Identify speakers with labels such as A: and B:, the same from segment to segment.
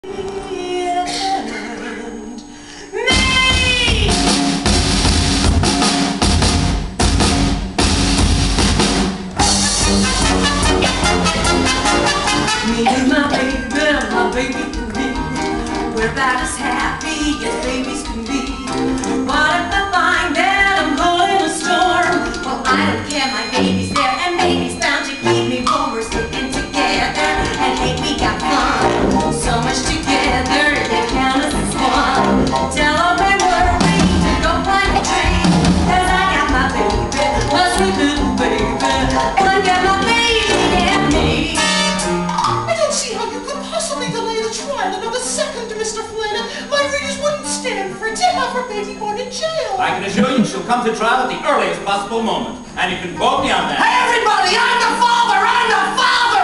A: Me and my baby can be. We're about as happy as babies can be. What if I find that I'm caught in a storm? Well, I don't care, my baby's there, and baby's bound to keep me warm. We're sticking together, and hey, we got fun. So much together, they count us as one. Tell them we're worthy to go climb a tree, 'cause I got my baby, my sweet little baby. I got my baby and me.
B: I don't see how you could possibly delay the trial another second, Mr. Flynn. My readers wouldn't stand for a tip of her baby born in jail.
C: I can assure you she'll come to trial at the earliest possible moment. And you can quote me on that.
B: Hey, everybody! I'm the father! I'm the father!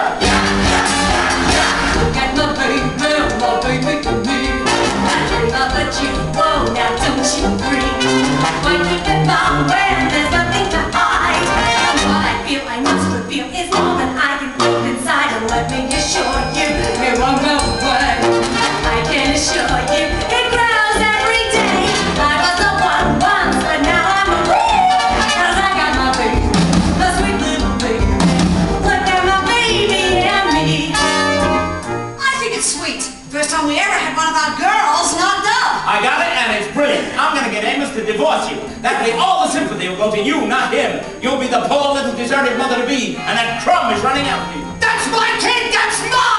A: Look at my baby to me. I dream of a duo, now don't you agree? Why keep it long when there's nothing to hide? What I feel I must reveal is more than I can hold inside. And let me assure you, it won't go away. I can assure you, it grows every day. I was the one once, but now I'm a free. 'Cause I got my baby, the sweet little baby. Look at my baby and me.
B: I think it's sweet. First time we ever had one of our girls knocked up.
C: I got it, and it's brilliant. I'm going to get Amos to divorce you. That way all the sympathy will go to you, not him. You'll be the poor little deserted mother-to-be, and that crumb is running out of you.
B: That's my kid! That's mine!